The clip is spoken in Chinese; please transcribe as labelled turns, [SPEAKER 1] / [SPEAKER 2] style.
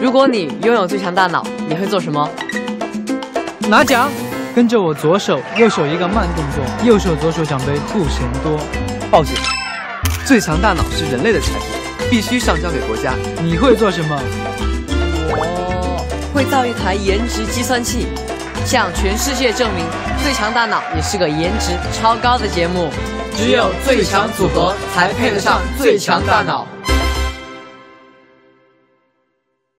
[SPEAKER 1] 如果你拥有最强大脑，你会做什么？
[SPEAKER 2] 拿奖！跟着我左手右手一个慢动作，右手左手奖杯不嫌多。
[SPEAKER 3] 报警！最强大脑是人类的产品，必须上交给国家。
[SPEAKER 2] 你会做什么？
[SPEAKER 1] 我会造一台颜值计算器，向全世界证明最强大脑也是个颜值超高的节目。
[SPEAKER 4] 只有最强组合才配得上最强大脑。